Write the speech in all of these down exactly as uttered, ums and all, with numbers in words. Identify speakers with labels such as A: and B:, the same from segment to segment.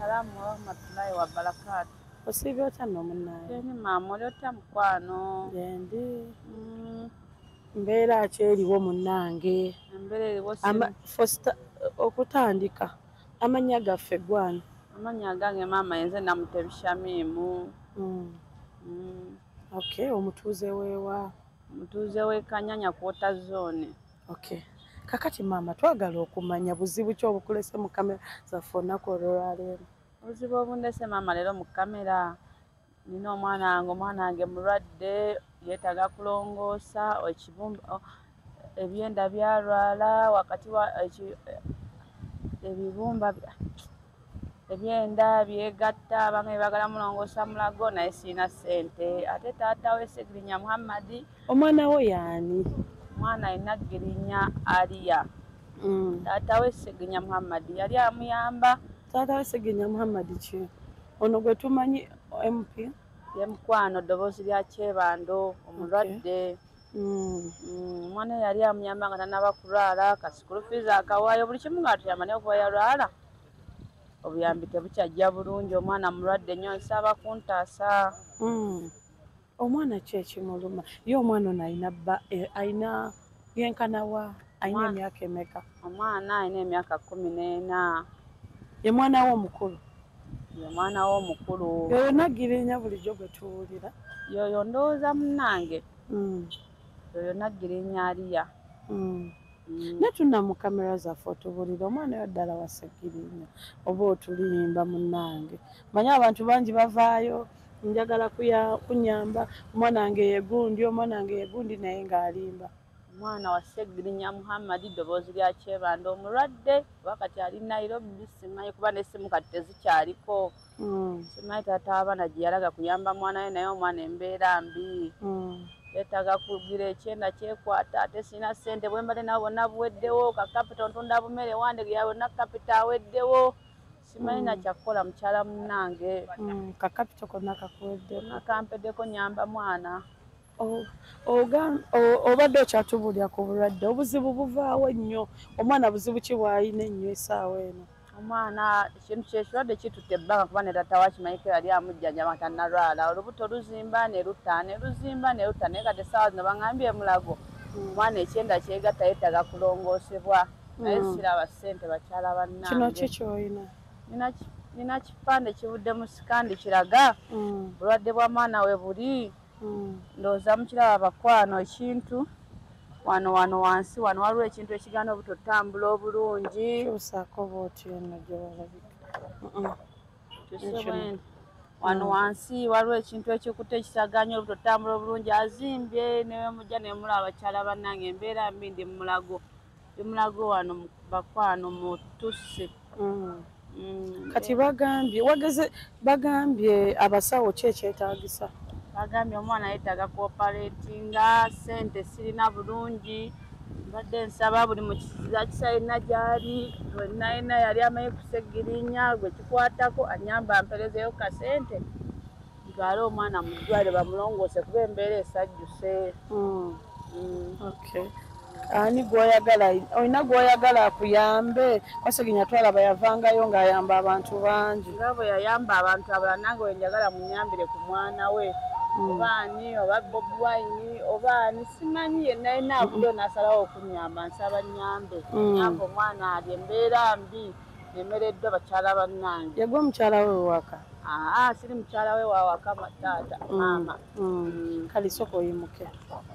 A: Salamu wa rahmatullahi wa barakatuh.
B: Osibye otya nno munnaye?
A: Jeni mama oli otya mukwano?
B: Gyendi.
A: Mm,
B: Mbeera ki eriwo munnange?
A: Embeera eriwo
B: Ama
A: simu.
B: fosta okutandika amannya gaffe gwani?
A: Amannya gange maama yenze Namutebi Shamimu.
B: Mm.
A: Mm,
B: Okay, omutuuze weewa?
A: Mutuuze w'e Kanyanya Quarter Zone.
B: Okay. Kakati maama twagala okumanya buzibu ki obukulese mu kamera zaffe olunaku olwaleero?
A: Obuzibu obundese maama leero mu kamera nina omwana wange omwana wange mulwadde yeetaaga kulongoosa ekibumba ebyenda byalwala wakati wa eki- ebibumba ebyenda byegatta bamwe baagala mulongoosa mulago naye sirina ssente ate taata we Segirinya Muhammadi
B: Omwana wo yaani?
A: omwana alina Girinya Aliya
B: Mm.
A: taata we Segirinya Muhammadi yali amuyamba
B: Taata we Segirinya Muhammad ki? Ono gwe tumanyi M P?
A: ye mukwano ddoboozi lya Kyebando omulwadde.
B: Mm.
A: Mm, omwana yali amuyamba nga tannaba kulwala ka school fees akawaayo buli kimu ng'atuyamba naye okuba yalwala obuyambi tebukyajja bulungi omwana mulwadde nnyo nsaba kuntaasa.
B: Mm. Omwana ki ekimuluma? Ye omwana ono ayina bba eh, ayina yenkana wa? Ayina
A: Mwana.
B: emyaka emeka?
A: Omwana alina emyaka kkumi n'ena
B: Ye mwana we omukulu?
A: ye mwana we omukulu.
B: Yoyo Naggirinya bulijjo gwe tuwulira.
A: Yoyo ndowooza munnange
B: Mm.
A: yoyo Naggirinya Aliya.
B: Mm.
A: Mm,
B: Ne tunna mu kamera zaffe otubulira omwana yo ddala wa Segirinya oba otulimba munnange. Manyi abantu bangi bavaayo njagala kuya kunyamba omwana wange yegundi omwana wange yegundi naye ng'alimba.
A: omwana wa Segirinya Muhammadi ddoboozi lya Kyebando omulwadde wakati ali Nairobi simanyi kuba n'essimu kati tezikyaliko.
B: Mm.
A: Simanyi taata w'abaana gye yalaga kuyamba mwana we naye omwana embeera mbi.
B: Mm.
A: Yeetaaga kugira ekyenda kyekwata ate sirina ssente bwe mbadde nabo bonna buweddewo ka kapita ntunda bumere wandege ya bonna kapita aweddewo simanyi na kyakukola mukyala munnange.
B: Mm. Kakapito konna kakuweddeko.
A: Konna kampeddeko nyamba mwana.
B: O- oga- o- obadde okyatubulya ku bulwadde obuzibu buvaawo ennyo omwana buzibu ki bw'alina ennyo essaawa eno?
A: Omwana ekintu kyekirwadde kitutte ebbanga kuba ne taata wakimanyiko yali amujjanjaba tannalwala olubuto luzimba ne lutta ne luzimba ne lutta naye kati essaawa zino baŋŋambye mulago omwana ekyenda kyegatta yeetaaga kulongoosebwa naye
B: Mm.
A: siraba ssente bakyala
B: Kino
A: bannange.
B: ki ky'olina?
A: Nina ki- nina kipande kivudde mu sikandi kiraga
B: Mm.
A: bulwadde bwa mwana we buli
B: Mm.
A: ndowooza mukiraba bakwano ekintu wano wano wansi wano waliwo ekintu ekigaana obutotambula obulungi.
B: Kyusaako bw'oti eno gye walabika. Mm-mm.
A: Kyusebwe wano wansi waliwo ekintu ekikutte ekisagaanya obutotambula obulungi azimbye newe mujja ne mulaba bakyala bannange embeera mbi ndi mulago ndi mulago wano mu bakwano mu Tusi.
B: Mm.
A: Mm,
B: Kati bagambye wageze bagambye abasawo ki ekyetaagisa?
A: bagambye omwana yeetaaga koopaleetinga ssente sirina bulungi mbadde nsaba buli mu kiziza kisayina gy'ali wenna yenna yali amanyi ku Segirinya gwe kikwatako anyamba amperezeyo ka ssente ntwale omwana mu ddwaliro bamulongoose kuba embeera esajjuse.
B: Mm.
A: Mm.
B: Okay. Ani gw'oyagala olina gw'oyagala akuyambe? Segirinya twalaba yavangayo ng'ayamba abantu bangi.
A: nga bwe yayamba abantu abalala nange we njagala munyambire ku mwana we obaani oba Bobi Wine obaani simanyi yenna yenna avuddeyo n'asalawo okunyamba nsaba nyambe
B: Mm.
A: nyamba omwana ali embeera mbi nemereddwa bakyala bannange.
B: Yegwe mukyala we waka?
A: Aa siri mukyala we wawaka taata maama.
B: Mm. Kale sooka oyimuke.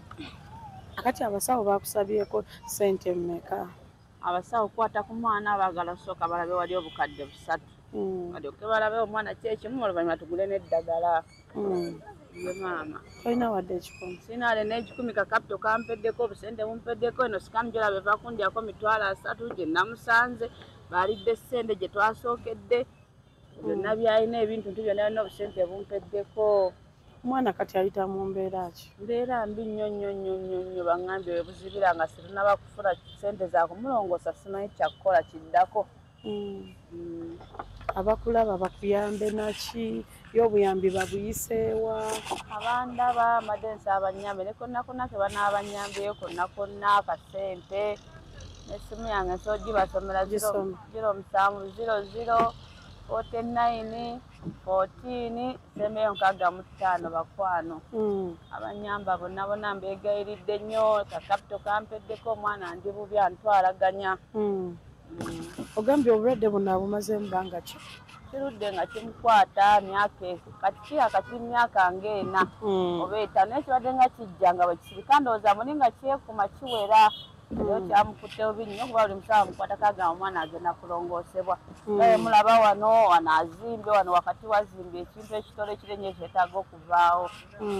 B: Akati abasawo baakusabyeko ssente mmeka?
A: Abasawo kukwata ku mwana baagala sooka balabe wali obukadde busatu
B: Mm.
A: balyoke balabe omwana kyekimu oluvannyuma tugule n'eddagala.
B: Mm.
A: Ye maama
B: Tolina wadde ekikumi?
A: sinaale n'ekikumi kakapito kampeddeko obusente bumpeddeko eno sikamu gyolaba eva kundyako mitwalo asatu gye namusanze baalidde ssente gye twasookedde byonna byalina ebintu nti byonna byonna obusente bumpeddeko.
B: Omwana kati ayita mu mbeera ki?
A: Mbeera mbi nnyo nnyo nnyo nnyo nnyo baŋŋambye we buzibira nga situnaba kufuna ssente za kumulongoosa simanyi kyakukola kiddako.
B: Mm.
A: Mm.
B: Abakulaba bakuyambe naki? Y'obuyambi babuyiseewa?
A: Abandaba mbadde nsaba banyambe ne konna konna ke banaabanyambeyo konna konna akasente n'essimu yange nsobola gibasomera
B: Gisoma.
A: ziro musanvu ziro ziro forty-nine fourteen sembeyo nkaaga mu ttaano bakwano.
B: Mm.
A: Abanyamba bonna bonna mbeegayiridde nnyo kakapito kampeddeko omwana ndi bubi antwalaganya.
B: Mm.
A: Mm.
B: Ogambye obulwadde buno abumazeemu bbanga ki?
A: Kirudde nga kimukwata myaka kati kiyaka kiri myaka ng'ena oba etaano naye kibadde nga kijja nga bwe kisirika ndowooza muli nga kyekuma kiwera yo kyamukutte bubi nnyo kuba buli musawa mukwatako agamba omwana agenda kulongoosebwa. Nga mulaba wano wano azimbe wano wakati wazimbye ekintu ekitole ekirenye kyetaaga okuvaawo.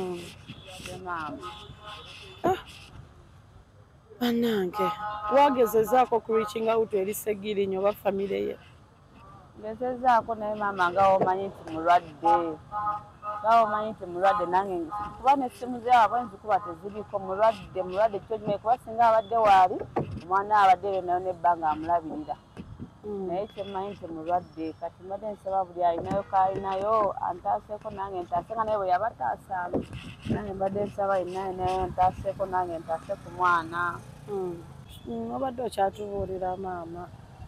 B: Bannange wagezezaako ku reaching out eri Ssegirinnya oba famire ye?
A: Ngezezaako naye maama nga womanyi nti mulwadde nga womanyi nti mulwadde nange kuba n'essimu zaabwe nzikuba teziriko mulwadde mulwadde kyo kimanyi kuba singa abadde waali omwana abadde eyo nayo nebba nga amulabirira naye kyemmanyi nti mulwadde kati mbadde nsaba buli alinayo kaalinayo antaaseeko nange ntaase nga naye bwe yabataasanga nange mbadde nsaba alinayo nayo ntaaseeko nange ntaase ku mwana. Obadde okyatubuulira maama.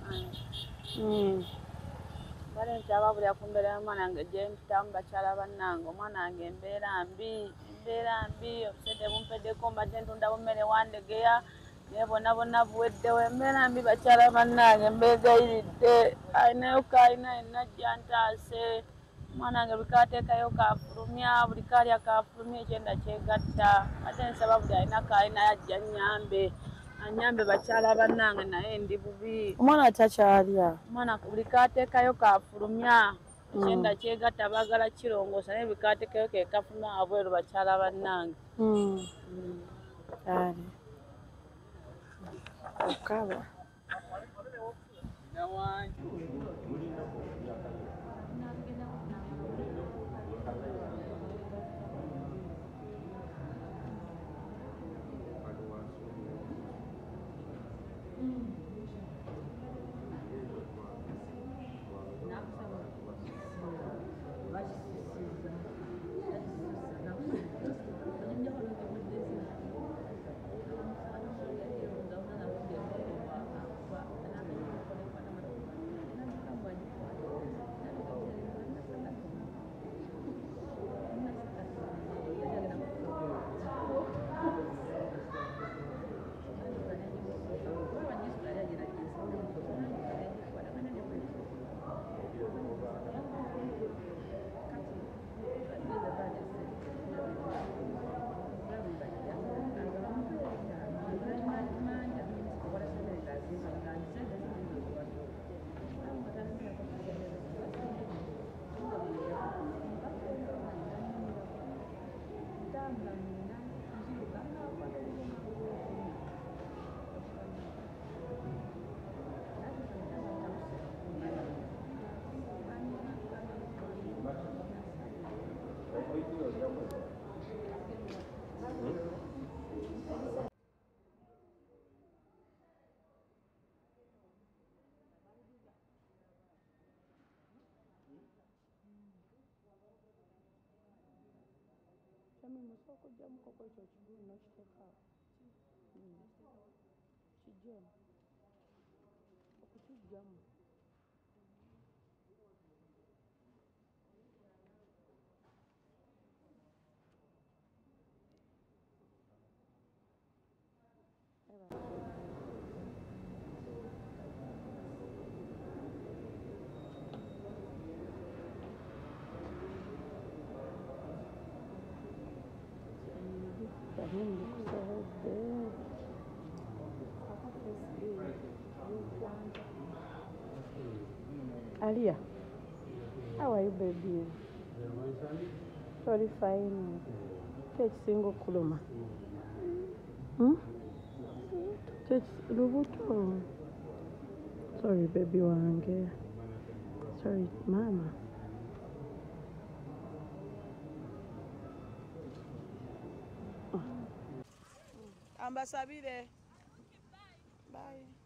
A: Mbadde nkyaba buli akumbeera y'omwana wange gye mpitamu bakyala bannange omwana wange embeera mbi embeera mbi obusente bumpeddeko mbadde ntunda bummere wandegeya naye bonna bonna buweddewo embeera mbi bakyala bannange mbeegayiridde alinayo kaalina yenna gyantaase omwana wange buli kaateekayo kaafulumya buli kaalya kaafulumya ekyenda kyegatta mbadde nsaba buli alina kaalina yajja nnyambe anyambe bakyala bannange naye ndi bubi.
B: Omwana takyalya?
A: Omwana buli kaateekayo kaafulumya ekyenda kyegatta baagala kirongoosa naye buli kaateekayo ke kafulumya wabweru bakyala bannange.
B: Kale okaba okujjamu koko ekyo kigulu n'okiteekaawo kijjamu okukijjamu Alia, how are you, baby? Sorry, fine. Take single kuluma. Hmm? Take Lubuto. Sorry, baby, wange. Sorry, mama. Ambasabire. Bye.